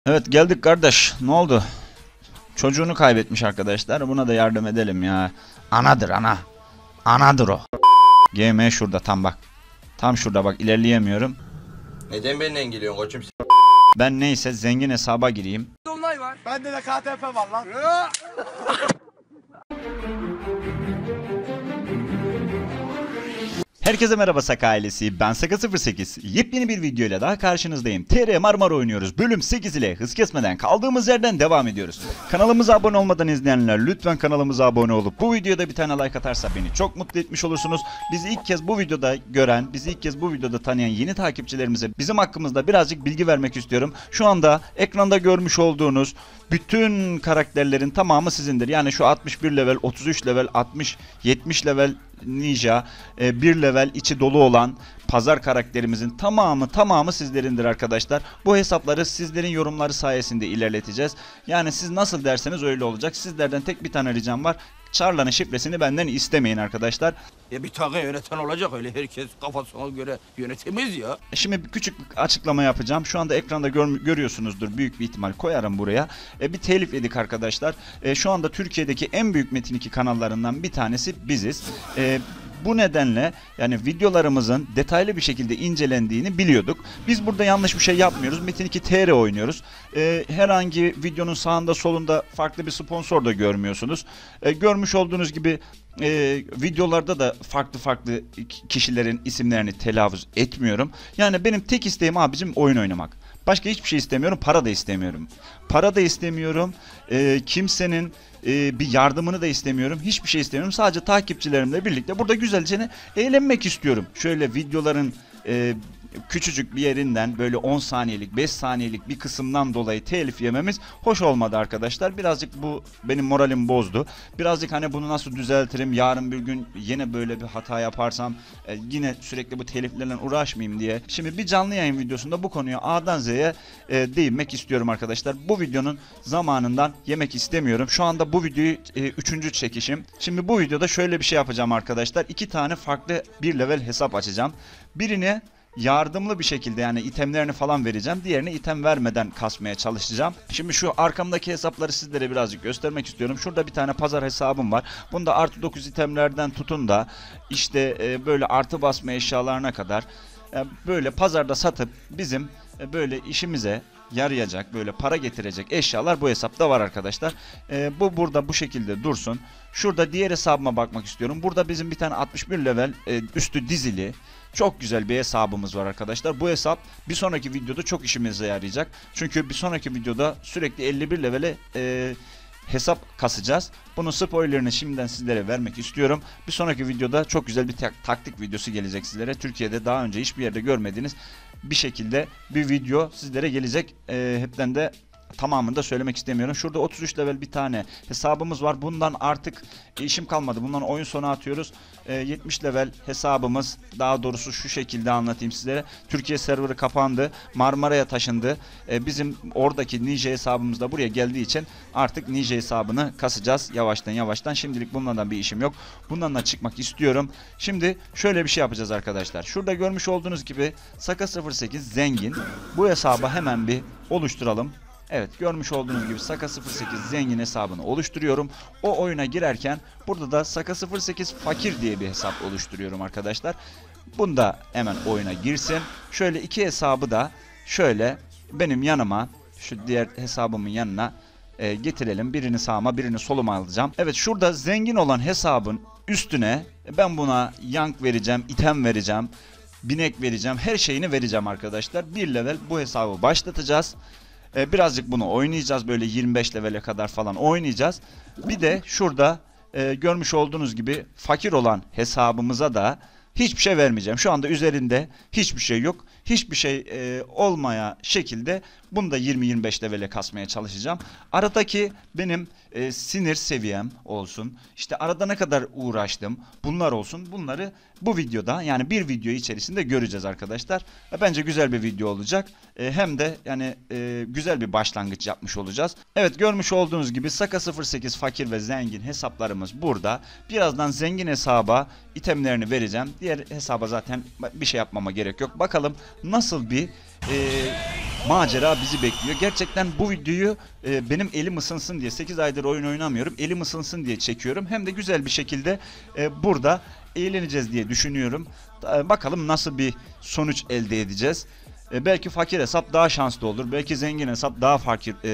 Evet geldik kardeş. Ne oldu? Çocuğunu kaybetmiş arkadaşlar. Buna da yardım edelim ya. Anadır ana. Anadır o. GM şurada tam bak. Tam şurada bak ilerleyemiyorum. Neden beni engelliyorsun koçum? Ben neyse zengin hesaba gireyim. Dolunay var. Bende de KTP var lan. Herkese merhaba Saka ailesi, ben Saka08. Yepyeni bir videoyla daha karşınızdayım. TR Marmara oynuyoruz. Bölüm 8 ile hız kesmeden kaldığımız yerden devam ediyoruz. Kanalımıza abone olmadan izleyenler lütfen kanalımıza abone olup bu videoda bir tane like atarsa beni çok mutlu etmiş olursunuz. Bizi ilk kez bu videoda gören, bizi ilk kez bu videoda tanıyan yeni takipçilerimize bizim hakkımızda birazcık bilgi vermek istiyorum. Şu anda ekranda görmüş olduğunuz bütün karakterlerin tamamı sizindir. Yani şu 61 level, 33 level, 60, 70 level ninja, 1 level içi dolu olan pazar karakterimizin tamamı sizlerindir arkadaşlar. Bu hesapları sizlerin yorumları sayesinde ilerleteceğiz. Yani siz nasıl derseniz öyle olacak. Sizlerden tek bir tane ricam var. Çarlan'ın şifresini benden istemeyin arkadaşlar. Ya bir tane yöneten olacak, öyle herkes kafasına göre yönetemez ya. Şimdi bir küçük bir açıklama yapacağım. Şu anda ekranda görüyorsunuzdur. Büyük bir ihtimal koyarım buraya. Bir telif yedik arkadaşlar. Şu anda Türkiye'deki en büyük Metin 2 kanallarından bir tanesi biziz. Bu nedenle yani videolarımızın detaylı bir şekilde incelendiğini biliyorduk. Biz burada yanlış bir şey yapmıyoruz. Metin 2 TR oynuyoruz. Herhangi videonun sağında solunda farklı bir sponsor da görmüyorsunuz. Görmüş olduğunuz gibi videolarda da farklı kişilerin isimlerini telaffuz etmiyorum. Yani benim tek isteğim abicim oyun oynamak. Başka hiçbir şey istemiyorum. Para da istemiyorum. Para da istemiyorum. Kimsenin bir yardımını da istemiyorum. Hiçbir şey istemiyorum. Sadece takipçilerimle birlikte burada güzelce eğlenmek istiyorum. Şöyle videoların küçücük bir yerinden böyle 10 saniyelik 5 saniyelik bir kısımdan dolayı telif yememiz hoş olmadı arkadaşlar. Birazcık bu benim moralimi bozdu. Birazcık hani bunu nasıl düzeltirim, yarın bir gün yine böyle bir hata yaparsam yine sürekli bu teliflerle uğraşmayayım diye. Şimdi bir canlı yayın videosunda bu konuya A'dan Z'ye değinmek istiyorum arkadaşlar. Bu videonun zamanından yemek istemiyorum. Şu anda bu videoyu 3. çekişim. Şimdi bu videoda şöyle bir şey yapacağım arkadaşlar. 2 tane farklı bir level hesap açacağım. Birini yardımlı bir şekilde yani itemlerini falan vereceğim. Diğerini item vermeden kasmaya çalışacağım. Şimdi şu arkamdaki hesapları sizlere birazcık göstermek istiyorum. Şurada bir tane pazar hesabım var. Bunda artı 9 itemlerden tutun da işte böyle artı basma eşyalarına kadar böyle pazarda satıp bizim böyle işimize yarayacak, böyle para getirecek eşyalar bu hesapta var arkadaşlar. Bu burada bu şekilde dursun. Şurada diğer hesabıma bakmak istiyorum. Burada bizim bir tane 61 level üstü dizili çok güzel bir hesabımız var arkadaşlar. Bu hesap bir sonraki videoda çok işimize yarayacak. Çünkü bir sonraki videoda sürekli 51 levele hesap kasacağız. Bunun spoilerını şimdiden sizlere vermek istiyorum. Bir sonraki videoda çok güzel bir taktik videosu gelecek sizlere. Türkiye'de daha önce hiçbir yerde görmediğiniz bir şekilde bir video sizlere gelecek. Hepten de tamamını da söylemek istemiyorum. Şurada 33 level bir tane hesabımız var. Bundan artık işim kalmadı. Bundan oyun sonu atıyoruz. 70 level hesabımız, daha doğrusu şu şekilde anlatayım sizlere. Türkiye serverı kapandı. Marmara'ya taşındı. Bizim oradaki Ninja hesabımız da buraya geldiği için artık Ninja hesabını kasacağız yavaştan. Şimdilik bundan bir işim yok. Bundan da çıkmak istiyorum. Şimdi şöyle bir şey yapacağız arkadaşlar. Şurada görmüş olduğunuz gibi Saka08 zengin. Bu hesabı hemen bir oluşturalım. Evet, görmüş olduğunuz gibi Saka08 zengin hesabını oluşturuyorum. O oyuna girerken burada da Saka08 fakir diye bir hesap oluşturuyorum arkadaşlar. Bunda hemen oyuna girsin. Şöyle iki hesabı da şöyle benim yanıma, şu diğer hesabımın yanına getirelim. Birini sağıma, birini soluma alacağım. Evet, şurada zengin olan hesabın üstüne ben buna yank vereceğim, item vereceğim, binek vereceğim, her şeyini vereceğim arkadaşlar. Bir level bu hesabı başlatacağız. Birazcık bunu oynayacağız, böyle 25 levele kadar falan oynayacağız. Bir de şurada görmüş olduğunuz gibi fakir olan hesabımıza da hiçbir şey vermeyeceğim. Şu anda üzerinde hiçbir şey yok. Hiçbir şey olmaya şekilde bunu da 20-25 levele kasmaya çalışacağım. Aradaki benim sinir seviyem olsun. İşte arada ne kadar uğraştım. Bunlar olsun. Bunları bu videoda, yani bir video içerisinde göreceğiz arkadaşlar. Bence güzel bir video olacak. Hem de yani güzel bir başlangıç yapmış olacağız. Evet, görmüş olduğunuz gibi Saka08 fakir ve zengin hesaplarımız burada. Birazdan zengin hesaba itemlerini vereceğim. Diğer hesaba zaten bir şey yapmama gerek yok. Bakalım nasıl bir macera bizi bekliyor. Gerçekten bu videoyu benim elim ısınsın diye, 8 aydır oyun oynamıyorum, elim ısınsın diye çekiyorum. Hem de güzel bir şekilde burada eğleneceğiz diye düşünüyorum. Bakalım nasıl bir sonuç elde edeceğiz. Belki fakir hesap daha şanslı olur. Belki zengin hesap daha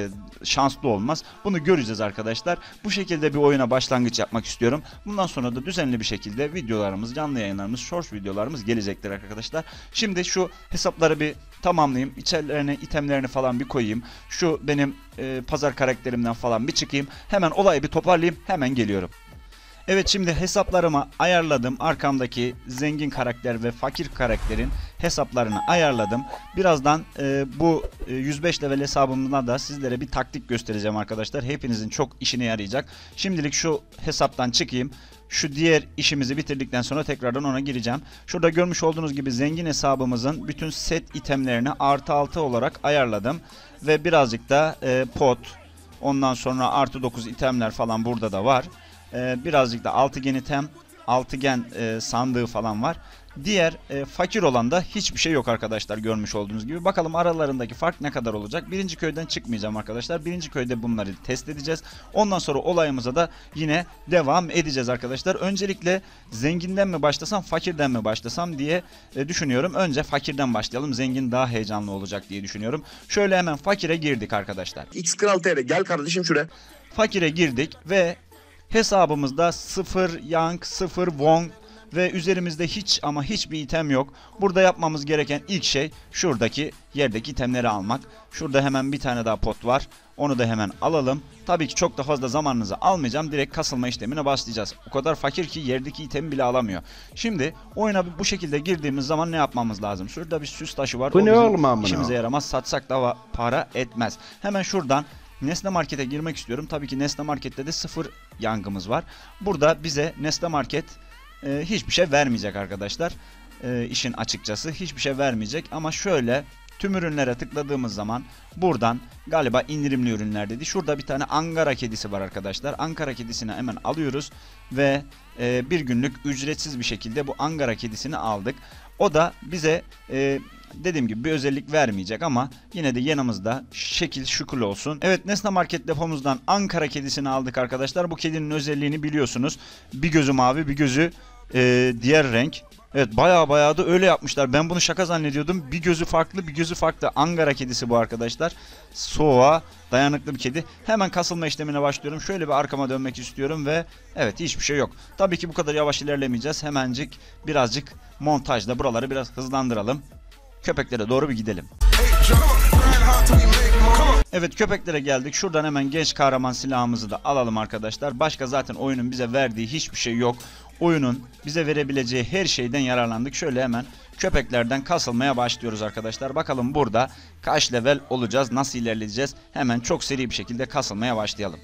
şanslı olmaz. Bunu göreceğiz arkadaşlar. Bu şekilde bir oyuna başlangıç yapmak istiyorum. Bundan sonra da düzenli bir şekilde videolarımız, canlı yayınlarımız, short videolarımız gelecektir arkadaşlar. Şimdi şu hesapları bir tamamlayayım. İçerilerine itemlerini falan bir koyayım. Şu benim pazar karakterimden falan bir çıkayım. Hemen olayı bir toparlayayım. Hemen geliyorum. Evet, şimdi hesaplarımı ayarladım. Arkamdaki zengin karakter ve fakir karakterin hesaplarını ayarladım. Birazdan bu 105 level hesabımda da sizlere bir taktik göstereceğim arkadaşlar. Hepinizin çok işine yarayacak. Şimdilik şu hesaptan çıkayım. Şu diğer işimizi bitirdikten sonra tekrardan ona gireceğim. Şurada görmüş olduğunuz gibi zengin hesabımızın bütün set itemlerini artı 6 olarak ayarladım. Ve birazcık da pot, ondan sonra artı 9 itemler falan burada da var. Birazcık da altıgen item, altıgen sandığı falan var. Diğer fakir olan da hiçbir şey yok arkadaşlar, görmüş olduğunuz gibi. Bakalım aralarındaki fark ne kadar olacak. Birinci köyden çıkmayacağım arkadaşlar. Birinci köyde bunları test edeceğiz. Ondan sonra olayımıza da yine devam edeceğiz arkadaşlar. Öncelikle zenginden mi başlasam, fakirden mi başlasam diye düşünüyorum. Önce fakirden başlayalım. Zengin daha heyecanlı olacak diye düşünüyorum. Şöyle hemen fakire girdik arkadaşlar. X Kral TR gel kardeşim şuraya. Fakire girdik ve hesabımızda 0 Yang, 0 Won ve üzerimizde hiç ama hiçbir item yok. Burada yapmamız gereken ilk şey şuradaki yerdeki itemleri almak. Şurada hemen bir tane daha pot var. Onu da hemen alalım. Tabii ki çok da fazla zamanınızı almayacağım. Direkt kasılma işlemine başlayacağız. O kadar fakir ki yerdeki itemi bile alamıyor. Şimdi oyuna bu şekilde girdiğimiz zaman ne yapmamız lazım? Şurada bir süs taşı var. Bu o ne bizim oğlum amına? işimize yaramaz. Satsak da para etmez. Hemen şuradan Nesne Market'e girmek istiyorum. Tabii ki Nesne Market'te de 0 yangımız var. Burada bize Nesne Market hiçbir şey vermeyecek arkadaşlar. İşin açıkçası hiçbir şey vermeyecek. Ama şöyle tüm ürünlere tıkladığımız zaman buradan galiba indirimli ürünler dedi. Şurada bir tane Ankara kedisi var arkadaşlar. Ankara kedisini hemen alıyoruz. Ve bir günlük ücretsiz bir şekilde bu Ankara kedisini aldık. O da bize dediğim gibi bir özellik vermeyecek ama yine de yanımızda şekil şukul olsun. Evet, Nesne Market depomuzdan Ankara kedisini aldık arkadaşlar. Bu kedinin özelliğini biliyorsunuz. Bir gözü mavi, bir gözü diğer renk. Evet, bayağı da öyle yapmışlar. Ben bunu şaka zannediyordum. Bir gözü farklı, bir gözü farklı. Ankara kedisi bu arkadaşlar. Soğuğa dayanıklı bir kedi. Hemen kasılma işlemine başlıyorum. Şöyle bir arkama dönmek istiyorum ve evet, hiçbir şey yok. Tabii ki bu kadar yavaş ilerlemeyeceğiz. Hemencik birazcık montajla buraları biraz hızlandıralım. Köpeklere doğru bir gidelim. Evet, köpeklere geldik. Şuradan hemen genç kahraman silahımızı da alalım arkadaşlar. Başka zaten oyunun bize verdiği hiçbir şey yok. Oyunun bize verebileceği her şeyden yararlandık. Şöyle hemen köpeklerden kasılmaya başlıyoruz arkadaşlar. Bakalım burada kaç level olacağız, nasıl ilerleyeceğiz. Hemen çok seri bir şekilde kasılmaya başlayalım.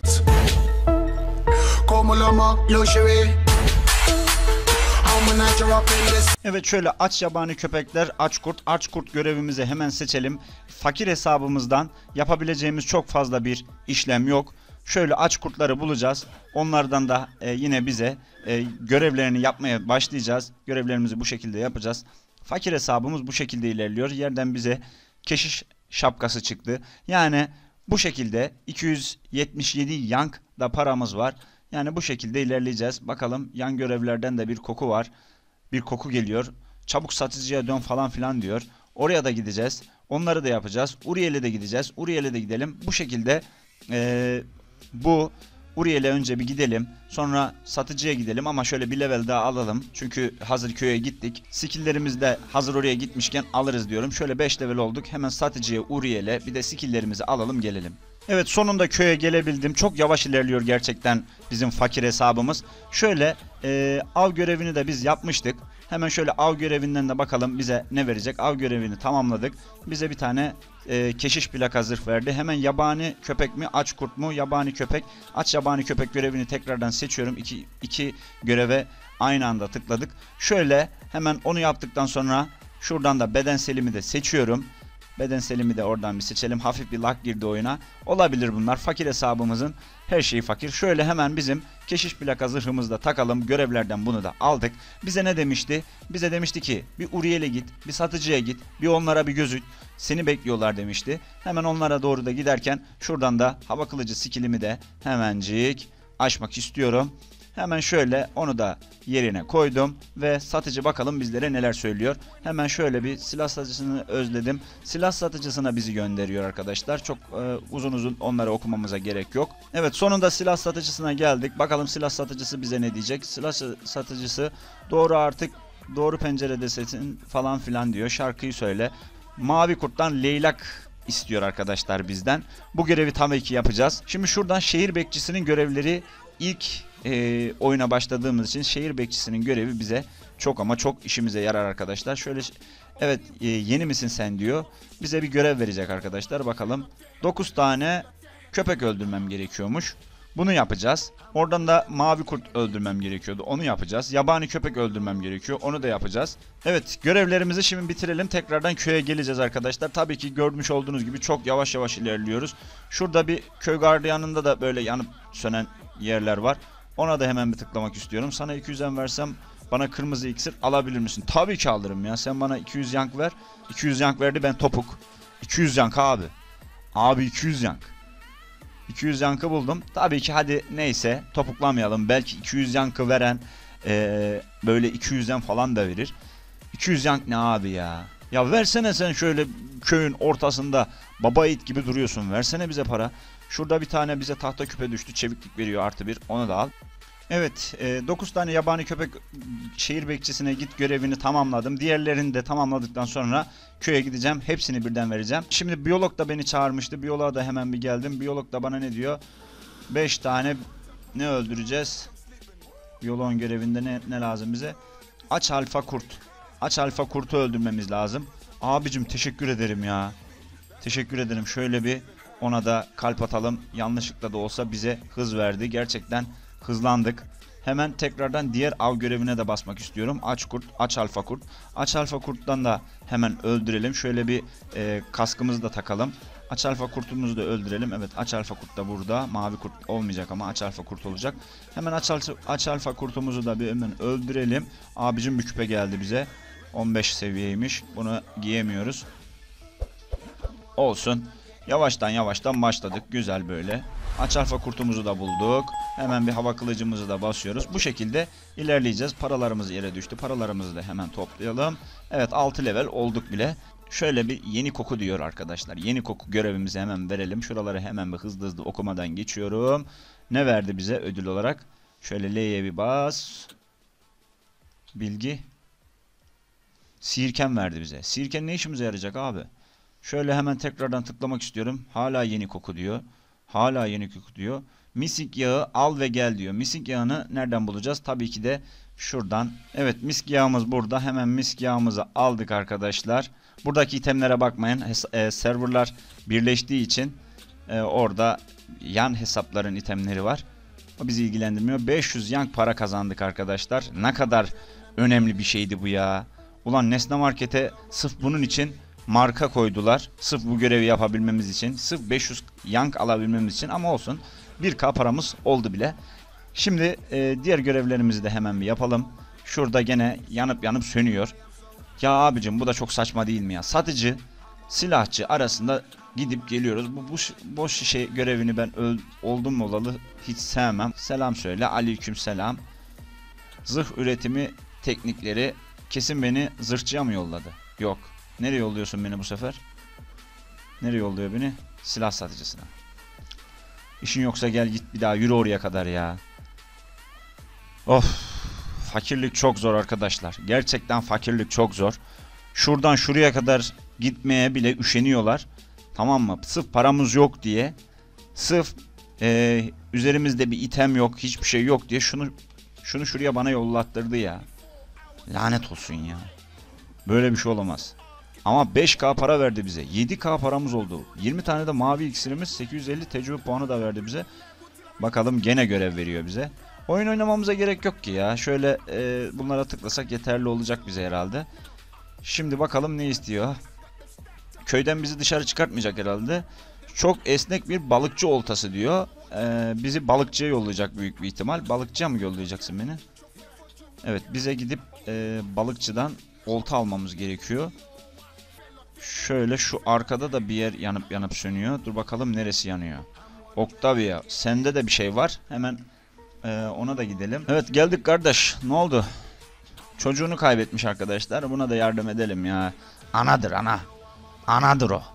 Evet, şöyle aç yabani köpekler, aç kurt görevimizi hemen seçelim. Fakir hesabımızdan yapabileceğimiz çok fazla bir işlem yok. Şöyle aç kurtları bulacağız. Onlardan da yine bize görevlerini yapmaya başlayacağız. Görevlerimizi bu şekilde yapacağız. Fakir hesabımız bu şekilde ilerliyor. Yerden bize keşiş şapkası çıktı. Yani bu şekilde 277 Yang da paramız var. Yani bu şekilde ilerleyeceğiz. Bakalım, yan görevlerden de bir koku var. Bir koku geliyor. Çabuk satıcıya dön falan filan diyor. Oraya da gideceğiz. Onları da yapacağız. Uriel'e de gideceğiz. Uriel'e de gidelim. Bu şekilde bu Uriel'e önce bir gidelim. Sonra satıcıya gidelim ama şöyle bir level daha alalım. Çünkü hazır köye gittik. Skill'lerimizi de hazır oraya gitmişken alırız diyorum. Şöyle 5 level olduk. Hemen satıcıya, Uriel'e bir de skill'lerimizi alalım gelelim. Evet, sonunda köye gelebildim. Çok yavaş ilerliyor gerçekten bizim fakir hesabımız. Şöyle av görevini de biz yapmıştık. Hemen şöyle av görevinden de bakalım bize ne verecek. Av görevini tamamladık. Bize bir tane keşiş plaka zırh verdi. Hemen yabani köpek mi, aç kurt mu? Yabani köpek. Aç yabani köpek görevini tekrardan seçiyorum. İki göreve aynı anda tıkladık. Şöyle hemen onu yaptıktan sonra şuradan da bedenselimi de seçiyorum. Bedenselimi de oradan bir seçelim. Hafif bir lag girdi oyuna. Olabilir bunlar. Fakir hesabımızın her şeyi fakir. Şöyle hemen bizim keşiş plaka zırhımızı da takalım. Görevlerden bunu da aldık. Bize ne demişti? Bize demişti ki bir Uriel'e git, bir satıcıya git, bir onlara bir gözük. Seni bekliyorlar demişti. Hemen onlara doğru da giderken şuradan da hava kılıcı skillimi de hemencik açmak istiyorum. Hemen şöyle onu da yerine koydum ve satıcı bakalım bizlere neler söylüyor. Hemen şöyle bir silah satıcısını özledim. Silah satıcısına bizi gönderiyor arkadaşlar. Çok uzun onları okumamıza gerek yok. Evet, sonunda silah satıcısına geldik. Bakalım silah satıcısı bize ne diyecek. Silah satıcısı doğru artık doğru pencerede sesin falan filan diyor. Şarkıyı söyle. Mavi kurttan leylak istiyor arkadaşlar bizden. Bu görevi tabii ki yapacağız. Şimdi şuradan şehir bekçisinin görevleri ilk oyuna başladığımız için şehir bekçisinin görevi bize çok ama çok işimize yarar arkadaşlar. Şöyle evet, yeni misin sen diyor. Bize bir görev verecek arkadaşlar. Bakalım 9 tane köpek öldürmem gerekiyormuş. Bunu yapacağız. Oradan da mavi kurt öldürmem gerekiyordu. Onu yapacağız. Yabani köpek öldürmem gerekiyor. Onu da yapacağız. Evet, görevlerimizi şimdi bitirelim. Tekrardan köye geleceğiz arkadaşlar. Tabii ki görmüş olduğunuz gibi çok yavaş yavaş ilerliyoruz. Şurada bir köy gardiyanında da böyle yanıp sönen yerler var. Ona da hemen bir tıklamak istiyorum. Sana 200'en versem bana kırmızı iksir alabilir misin? Tabii ki alırım ya. Sen bana 200 yank ver. 200 yank verdi, ben topuk. 200 yank abi. Abi 200 yank. 200 yankı buldum. Tabii ki hadi neyse topuklamayalım. Belki 200 yankı veren böyle 200'den falan da verir. 200 yank ne abi ya? Ya versene, sen şöyle köyün ortasında baba it gibi duruyorsun. Versene bize para. Şurada bir tane bize tahta küpe düştü. Çeviklik veriyor +1. Onu da al. Evet, 9 tane yabani köpek şehir bekçisine git görevini tamamladım. Diğerlerini de tamamladıktan sonra köye gideceğim. Hepsini birden vereceğim. Şimdi biyolog da beni çağırmıştı. Biyoloğa da hemen bir geldim. Biyolog da bana ne diyor? 5 tane ne öldüreceğiz? Biyoloğun görevinde ne lazım bize? Aç alfa kurt. Aç alfa kurtu öldürmemiz lazım. Abicim teşekkür ederim ya. Teşekkür ederim. Şöyle bir ona da kalp atalım. Yanlışlıkla da olsa bize hız verdi. Gerçekten hızlandık. Hemen tekrardan diğer av görevine de basmak istiyorum. Aç kurt, aç alfa kurt. Aç alfa kurttan da hemen öldürelim. Şöyle bir kaskımızı da takalım. Aç alfa kurtumuzu da öldürelim. Evet, aç alfa kurt da burada. Mavi kurt olmayacak ama aç alfa kurt olacak. Hemen aç alfa kurtumuzu da bir hemen öldürelim. Abicim bir küpe geldi bize. 15 seviyeymiş. Bunu giyemiyoruz. Olsun. Yavaştan başladık. Güzel böyle. Aç alfa kurtumuzu da bulduk. Hemen bir hava kılıcımızı da basıyoruz. Bu şekilde ilerleyeceğiz. Paralarımız yere düştü. Paralarımızı da hemen toplayalım. Evet, 6 level olduk bile. Şöyle bir yeni koku diyor arkadaşlar. Yeni koku görevimizi hemen verelim. Şuraları hemen bir hızlı okumadan geçiyorum. Ne verdi bize ödül olarak? Şöyle L'ye bir bas. Bilgi. Sirken verdi bize. Sirken ne işimize yarayacak abi? Şöyle hemen tekrardan tıklamak istiyorum. Hala yeni koku diyor. Hala yeni koku diyor. Misik yağı al ve gel diyor. Misik yağını nereden bulacağız? Tabii ki de şuradan. Evet, misk yağımız burada. Hemen misk yağımızı aldık arkadaşlar. Buradaki itemlere bakmayın. Serverlar birleştiği için orada yan hesapların itemleri var. O bizi ilgilendirmiyor. 500 yank para kazandık arkadaşlar. Ne kadar önemli bir şeydi bu ya. Ulan Nesne Market'e sırf bunun için marka koydular. Sırf bu görevi yapabilmemiz için. Sırf 500 yank alabilmemiz için, ama olsun. 1K paramız oldu bile. Şimdi diğer görevlerimizi de hemen bir yapalım. Şurada gene yanıp sönüyor. Ya abicim, bu da çok saçma değil mi ya? Satıcı, silahçı arasında gidip geliyoruz. Bu boş şişe görevini ben oldum olalı hiç sevmem. Selam söyle. Aleyküm selam. Zırh üretimi teknikleri. Kesin beni zırhçıya mı yolladı? Yok. Nereye yolluyorsun beni bu sefer? Nereye yolluyor beni? Silah satıcısına. İşin yoksa gel git bir daha yürü oraya kadar ya. Of. Fakirlik çok zor arkadaşlar. Gerçekten fakirlik çok zor. Şuradan şuraya kadar gitmeye bile üşeniyorlar. Tamam mı? Sırf paramız yok diye. Sırf üzerimizde bir item yok, hiçbir şey yok diye şunu şuraya bana yollattırdı ya. Lanet olsun ya. Böyle bir şey olamaz. Ama 5K para verdi bize. 7K paramız oldu. 20 tane de mavi iksirimiz, 850 tecrübe puanı da verdi bize. Bakalım gene görev veriyor bize. Oyun oynamamıza gerek yok ki ya. Şöyle bunlara tıklasak yeterli olacak bize herhalde. Şimdi bakalım ne istiyor. köyden bizi dışarı çıkartmayacak herhalde. Çok esnek bir balıkçı oltası diyor. Bizi balıkçıya yollayacak büyük bir ihtimal. Balıkçıya mı yollayacaksın beni? Evet, bize gidip balıkçıdan olta almamız gerekiyor. Şöyle şu arkada da bir yer yanıp sönüyor. Dur bakalım neresi yanıyor. Octavia, sende de bir şey var. Hemen ona da gidelim. Evet, geldik kardeş. Ne oldu? Çocuğunu kaybetmiş arkadaşlar. Buna da yardım edelim ya. Anadır ana. Anadır o.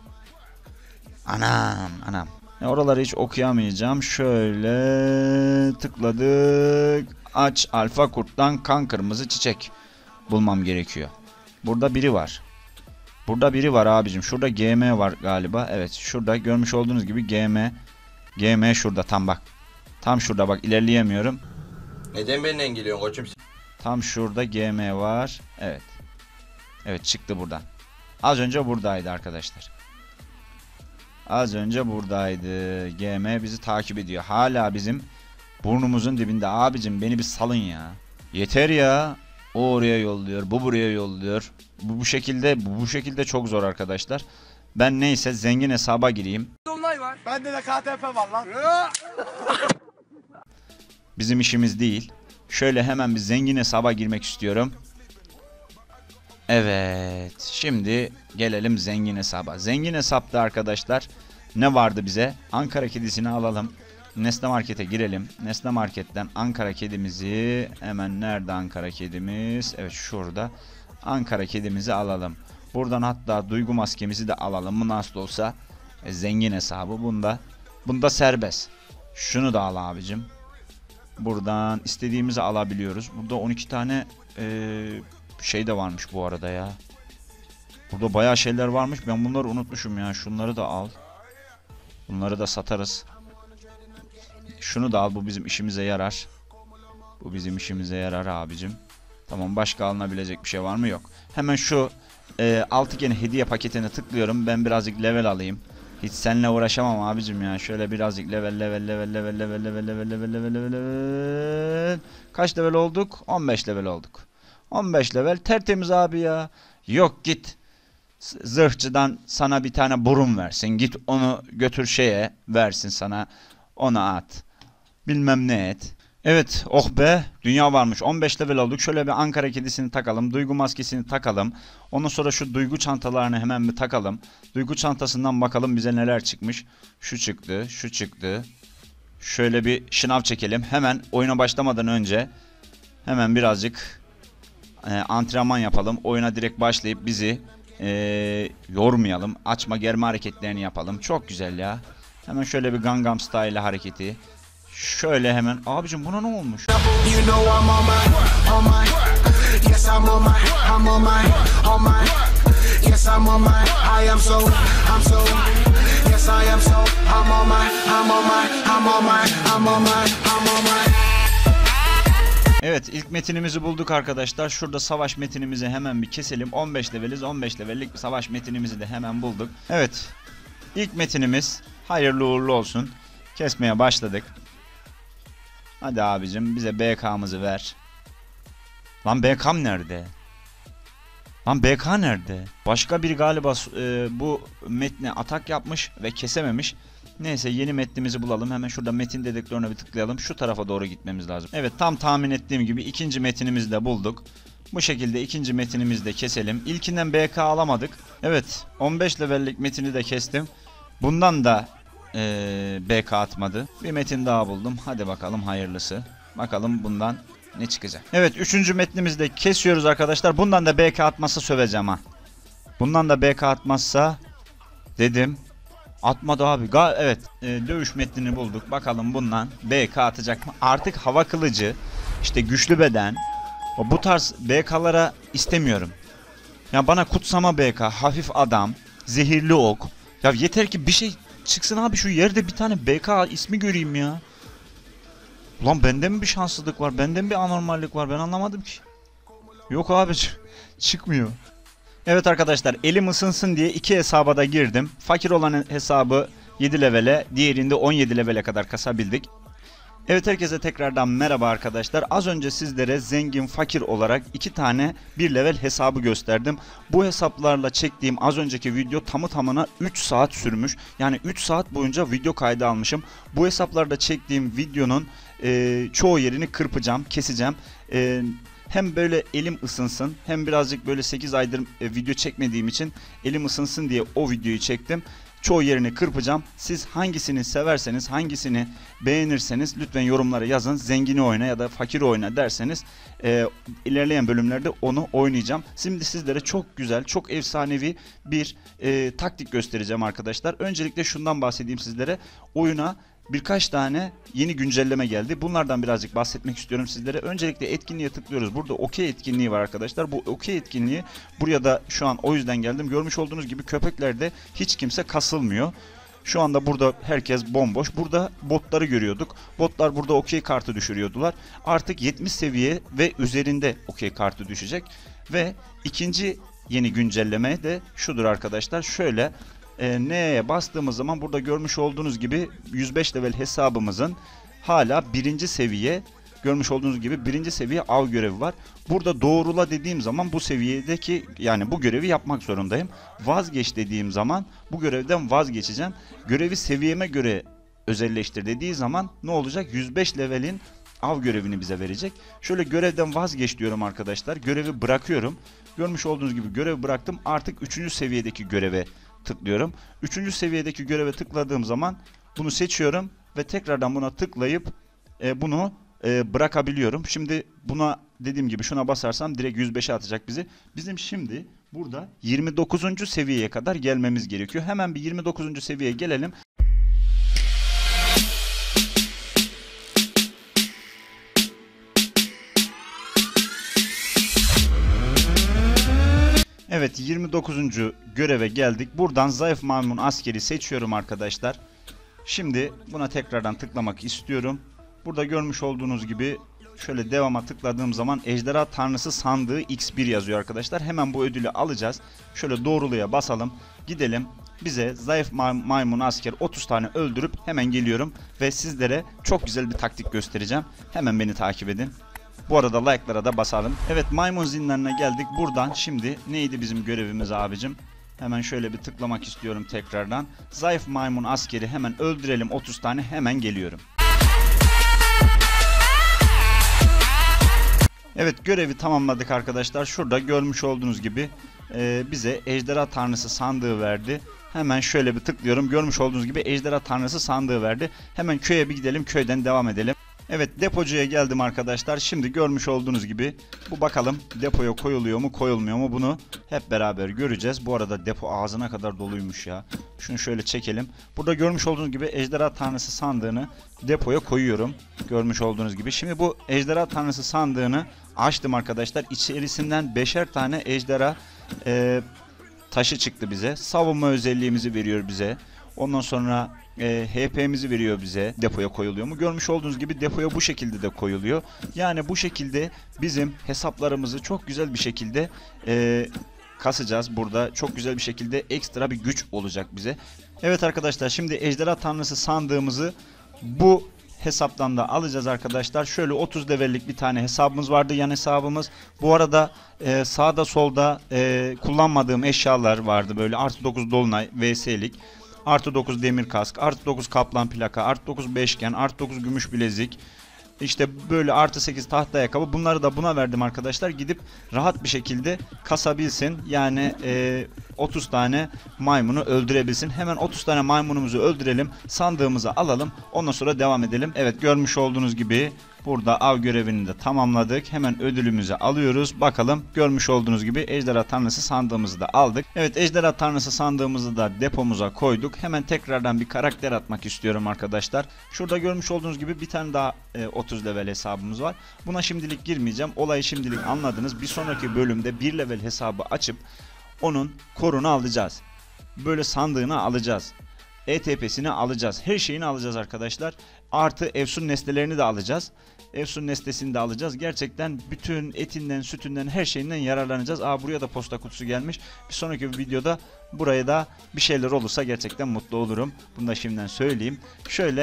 Anam. Oraları hiç okuyamayacağım. Şöyle tıkladık. Aç alfa kurttan kan kırmızı çiçek bulmam gerekiyor. Burada biri var. Burada biri var abicim. Şurada GM var galiba. Evet, şurada görmüş olduğunuz gibi GM şurada tam bak. Tam şurada bak, ilerleyemiyorum. Neden benden geliyorsun koçum? Tam şurada GM var. Evet. Evet, çıktı buradan. Az önce buradaydı arkadaşlar. Az önce buradaydı. GM bizi takip ediyor. Hala bizim burnumuzun dibinde. Abicim beni bir salın ya. Yeter ya. O oraya yolluyor. Bu buraya yolluyor. Bu şekilde çok zor arkadaşlar. Ben neyse zengin hesaba gireyim. Dolunay var. Bende de KTP var lan. Bizim işimiz değil. Şöyle hemen bir zengin hesaba girmek istiyorum. Evet. Şimdi gelelim zengin hesaba. Zengin hesapta arkadaşlar ne vardı bize? Ankara kedisini alalım. Nesne Market'e girelim. Nesne Market'ten Ankara kedimizi, hemen nerede Ankara kedimiz? Evet, şurada. Ankara kedimizi alalım. Buradan hatta duygu maskemizi de alalım. Bu nasıl olsa zengin hesabı bunda serbest. Şunu da al abicim. Buradan istediğimizi alabiliyoruz. Burada 12 tane şey de varmış bu arada ya. Burada bayağı şeyler varmış. Ben bunları unutmuşum ya. Şunları da al. Bunları da satarız. Şunu da al. Bu bizim işimize yarar. Bu bizim işimize yarar abicim. Tamam, başka alınabilecek bir şey var mı? Yok. Hemen şu altıgen hediye paketine tıklıyorum. Ben birazcık level alayım. Hiç seninle uğraşamam abicim ya. Şöyle birazcık level. Kaç level olduk? 15 level olduk. 15 level tertemiz abi ya. Yok, git zırhçıdan sana bir tane burun versin. Git onu götür şeye versin sana. Ona at. Bilmem ne et. Evet, oh be, dünya varmış. 15 level olduk. Şöyle bir Ankara kedisini takalım. Duygu maskesini takalım. Ondan sonra şu duygu çantalarını hemen bir takalım. Duygu çantasından bakalım bize neler çıkmış. Şu çıktı, şu çıktı. Şöyle bir şınav çekelim. Hemen oyuna başlamadan önce hemen birazcık antrenman yapalım. Oyuna direkt başlayıp bizi yormayalım. Açma germe hareketlerini yapalım. Çok güzel ya. Hemen şöyle bir Gangnam Style hareketi. Şöyle hemen. Abicim buna ne olmuş? Evet, ilk metinimizi bulduk arkadaşlar. Şurada savaş metinimizi hemen bir keselim. 15 leveliz. 15 levellik bir savaş metinimizi de hemen bulduk. Evet. İlk metinimiz hayırlı uğurlu olsun. Kesmeye başladık. Hadi abicim bize BK'mızı ver. Lan BK'm nerede? Lan BK nerede? Başka biri galiba bu metne atak yapmış ve kesememiş. Neyse, yeni metnimizi bulalım. Hemen şurada metin dedektörüne bir tıklayalım. Şu tarafa doğru gitmemiz lazım. Evet, tam tahmin ettiğim gibi ikinci metinimizi de bulduk. Bu şekilde ikinci metinimizi de keselim. İlkinden BK alamadık. Evet, 15 levellik metini de kestim. Bundan da BK atmadı. Bir metin daha buldum. Hadi bakalım hayırlısı. Bakalım bundan ne çıkacak. Evet, üçüncü metnimizi de kesiyoruz arkadaşlar. Bundan da BK atmazsa söveceğim ha. Bundan da BK atmazsa dedim. Atmadı abi. Evet, dövüş metnini bulduk. Bakalım bundan BK atacak mı? Artık hava kılıcı, işte güçlü beden, bu tarz BK'lara istemiyorum. Ya bana kutsama BK, hafif adam, zehirli ok. Ya yeter ki bir şey çıksın abi, şu yerde bir tane BK ismi göreyim ya. Ulan bende mi bir şanssızlık var? Bende mi bir anormallik var? Ben anlamadım ki. Yok abi, çıkmıyor. Evet arkadaşlar, elim ısınsın diye iki hesaba da girdim. Fakir olan hesabı 7 levele, diğerinde 17 levele kadar kasabildik. Evet, herkese tekrardan merhaba arkadaşlar. Az önce sizlere zengin fakir olarak 2 tane bir level hesabı gösterdim. Bu hesaplarla çektiğim az önceki video tamı tamına 3 saat sürmüş. Yani 3 saat boyunca video kaydı almışım. Bu hesaplarda çektiğim videonun çoğu yerini kırpacağım, keseceğim. Hem böyle elim ısınsın, hem birazcık böyle 8 aydır video çekmediğim için elim ısınsın diye o videoyu çektim. Çoğu yerini kırpacağım. Siz hangisini severseniz, hangisini beğenirseniz lütfen yorumlara yazın. Zengini oyna ya da fakir oyna derseniz ilerleyen bölümlerde onu oynayacağım. Şimdi sizlere çok güzel, çok efsanevi bir taktik göstereceğim arkadaşlar. Öncelikle şundan bahsedeyim sizlere. Oyuna birkaç tane yeni güncelleme geldi. Bunlardan birazcık bahsetmek istiyorum sizlere. Öncelikle etkinliğe tıklıyoruz. Burada okey etkinliği var arkadaşlar. Bu okey etkinliği buraya da şu an o yüzden geldim. Görmüş olduğunuz gibi köpeklerde hiç kimse kasılmıyor. Şu anda burada herkes bomboş. Burada botları görüyorduk. Botlar burada okey kartı düşürüyordular. Artık 70 seviye ve üzerinde okey kartı düşecek. Ve ikinci yeni güncelleme de şudur arkadaşlar. Şöyle N'ye bastığımız zaman burada görmüş olduğunuz gibi 105 level hesabımızın hala birinci seviye, görmüş olduğunuz gibi birinci seviye av görevi var. Burada doğrula dediğim zaman bu seviyedeki, yani bu görevi yapmak zorundayım. Vazgeç dediğim zaman bu görevden vazgeçeceğim. Görevi seviyeme göre özelleştir dediği zaman ne olacak? 105 levelin av görevini bize verecek. Şöyle görevden vazgeç diyorum arkadaşlar. Görevi bırakıyorum. Görmüş olduğunuz gibi görevi bıraktım. Artık 3. seviyedeki göreve tıklıyorum. 3. seviyedeki göreve tıkladığım zaman bunu seçiyorum ve tekrardan buna tıklayıp bunu bırakabiliyorum. Şimdi buna dediğim gibi şuna basarsam direkt 105'e atacak bizi. Bizim şimdi burada 29. seviyeye kadar gelmemiz gerekiyor. Hemen bir 29. seviyeye gelelim. Evet, 29. göreve geldik. Buradan zayıf maymun askeri seçiyorum arkadaşlar. Şimdi buna tekrardan tıklamak istiyorum. Burada görmüş olduğunuz gibi şöyle devama tıkladığım zaman ejderha tanrısı sandığı X1 yazıyor arkadaşlar. Hemen bu ödülü alacağız. Şöyle doğruluya basalım. Gidelim. Bize zayıf maymun asker 30 tane öldürüp hemen geliyorum. Ve sizlere çok güzel bir taktik göstereceğim. Hemen beni takip edin. Bu arada like'lara da basalım. Evet, maymun zindanına geldik. Buradan şimdi neydi bizim görevimiz abicim? Hemen şöyle bir tıklamak istiyorum tekrardan. Zayıf maymun askeri hemen öldürelim, 30 tane, hemen geliyorum. Evet, görevi tamamladık arkadaşlar. Şurada görmüş olduğunuz gibi bize ejderha tanrısı sandığı verdi. Hemen şöyle bir tıklıyorum. Görmüş olduğunuz gibi ejderha tanrısı sandığı verdi. Hemen köye bir gidelim, köyden devam edelim. Evet, depocuya geldim arkadaşlar. Şimdi görmüş olduğunuz gibi bu bakalım depoya koyuluyor mu koyulmuyor mu, bunu hep beraber göreceğiz. Bu arada depo ağzına kadar doluymuş ya. Şunu şöyle çekelim. Burada görmüş olduğunuz gibi ejderha tanrısı sandığını depoya koyuyorum. Görmüş olduğunuz gibi. Şimdi bu ejderha tanrısı sandığını açtım arkadaşlar. İçerisinden 5'er tane ejderha taşı çıktı bize. Savunma özelliğimizi veriyor bize. Ondan sonra HP'mizi veriyor bize. Depoya koyuluyor mu? Görmüş olduğunuz gibi depoya bu şekilde de koyuluyor. Yani bu şekilde bizim hesaplarımızı çok güzel bir şekilde kasacağız. Burada çok güzel bir şekilde ekstra bir güç olacak bize. Evet arkadaşlar, şimdi ejderha tanrısı sandığımızı bu hesaptan da alacağız arkadaşlar. Şöyle 30 levellik bir tane hesabımız vardı, yan hesabımız. Bu arada sağda solda kullanmadığım eşyalar vardı. Böyle artı 9 dolunay VS'lik. Artı 9 demir kask, artı 9 kaplan plaka, artı 9 beşgen, artı 9 gümüş bilezik. İşte böyle artı 8 tahta ayakkabı. Bunları da buna verdim arkadaşlar. Gidip rahat bir şekilde kasabilsin. Yani 30 tane maymunu öldürebilsin. Hemen 30 tane maymunumuzu öldürelim. Sandığımızı alalım. Ondan sonra devam edelim. Evet, görmüş olduğunuz gibi burada av görevini de tamamladık. Hemen ödülümüzü alıyoruz. Bakalım, görmüş olduğunuz gibi ejderha tanrısı sandığımızı da aldık. Evet, ejderha tanrısı sandığımızı da depomuza koyduk. Hemen tekrardan bir karakter atmak istiyorum arkadaşlar. Şurada görmüş olduğunuz gibi bir tane daha 30 level hesabımız var. Buna şimdilik girmeyeceğim. Olayı şimdilik anladınız. Bir sonraki bölümde 1 level hesabı açıp onun korunu alacağız. Böyle sandığını alacağız. ETP'sini alacağız. Her şeyini alacağız arkadaşlar. Artı Efsun nesnelerini de alacağız. Efsun nesnesini de alacağız. Gerçekten bütün etinden, sütünden, her şeyinden yararlanacağız. Buraya da posta kutusu gelmiş. Bir sonraki videoda buraya da bir şeyler olursa gerçekten mutlu olurum. Bunu da şimdiden söyleyeyim. Şöyle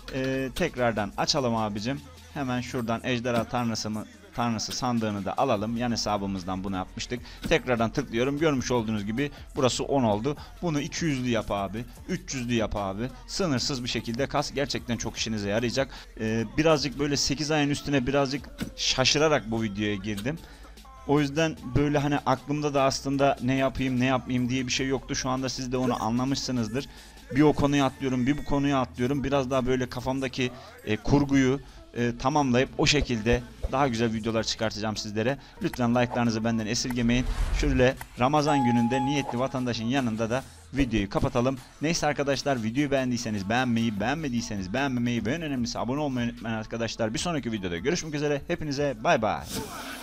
Tekrardan açalım abicim. Hemen şuradan ejderha tanrısı sandığını da alalım. Yan hesabımızdan bunu yapmıştık. Tekrardan tıklıyorum. Görmüş olduğunuz gibi burası 10 oldu. Bunu 200'lü yap abi. 300'lü yap abi. Sınırsız bir şekilde kas. Gerçekten çok işinize yarayacak. Birazcık böyle 8 ayın üstüne birazcık şaşırarak bu videoya girdim. O yüzden böyle hani aklımda da aslında ne yapayım diye bir şey yoktu. Şu anda siz de onu anlamışsınızdır. Bir o konuya atlıyorum, bir bu konuya atlıyorum. Biraz daha böyle kafamdaki kurguyu tamamlayıp o şekilde daha güzel videolar çıkartacağım sizlere. Lütfen like'larınızı benden esirgemeyin. Şöyle Ramazan gününde niyetli vatandaşın yanında da videoyu kapatalım. Neyse arkadaşlar, videoyu beğendiyseniz beğenmeyi, beğenmediyseniz beğenmemeyi ve en önemlisi abone olmayı unutmayın arkadaşlar. Bir sonraki videoda görüşmek üzere. Hepinize bay bay.